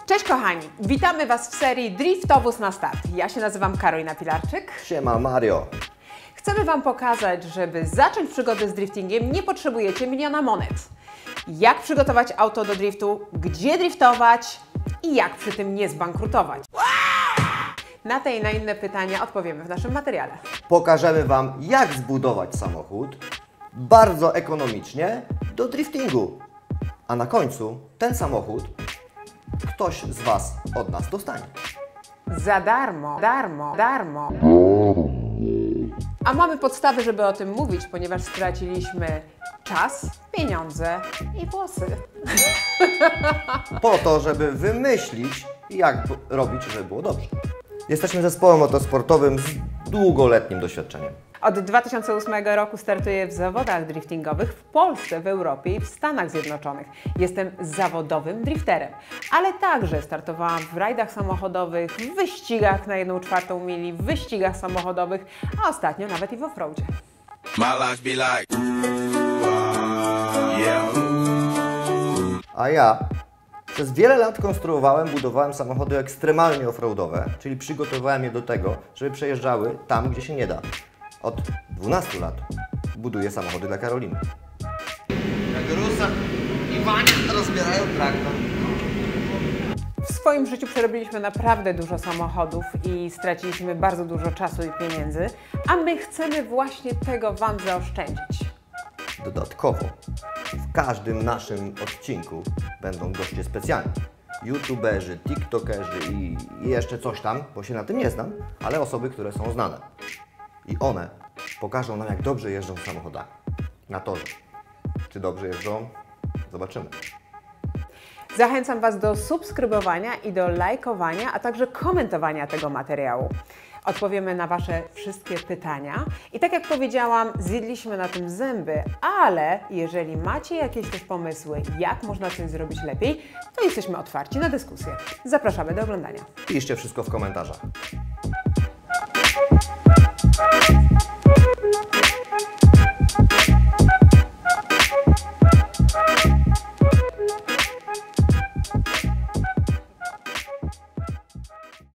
Cześć kochani, witamy Was w serii Driftowóz na start. Ja się nazywam Karolina Pilarczyk. Siema Mario. Chcemy Wam pokazać, żeby zacząć przygodę z driftingiem nie potrzebujecie miliona monet. Jak przygotować auto do driftu, gdzie driftować i jak przy tym nie zbankrutować. Na te i na inne pytania odpowiemy w naszym materiale. Pokażemy Wam, jak zbudować samochód bardzo ekonomicznie do driftingu. A na końcu ten samochód ktoś z Was od nas dostanie. Za darmo, darmo. A mamy podstawy, żeby o tym mówić, ponieważ straciliśmy czas, pieniądze i włosy. Po to, żeby wymyślić, jak robić, żeby było dobrze. Jesteśmy zespołem motosportowym z długoletnim doświadczeniem. Od 2008 roku startuję w zawodach driftingowych w Polsce, w Europie i w Stanach Zjednoczonych. Jestem zawodowym drifterem, ale także startowałam w rajdach samochodowych, w wyścigach na 1/4 mili, w wyścigach samochodowych, a ostatnio nawet i w offroadzie. A ja przez wiele lat konstruowałem, budowałem samochody ekstremalnie offroadowe, czyli przygotowałem je do tego, żeby przejeżdżały tam, gdzie się nie da. Od 12 lat buduję samochody dla Karoliny. Jak Rusa i Wania rozbierają traktor. W swoim życiu przerobiliśmy naprawdę dużo samochodów i straciliśmy bardzo dużo czasu i pieniędzy, a my chcemy właśnie tego Wam zaoszczędzić. Dodatkowo w każdym naszym odcinku będą goście specjalni. YouTuberzy, TikTokerzy i jeszcze coś tam, bo się na tym nie znam, ale osoby, które są znane. I one pokażą nam, jak dobrze jeżdżą samochodami na torze. Czy dobrze jeżdżą? Zobaczymy. Zachęcam Was do subskrybowania i do lajkowania, a także komentowania tego materiału. Odpowiemy na Wasze wszystkie pytania. I tak jak powiedziałam, zjedliśmy na tym zęby, ale jeżeli macie jakieś też pomysły, jak można coś zrobić lepiej, to jesteśmy otwarci na dyskusję. Zapraszamy do oglądania. Piszcie wszystko w komentarzach.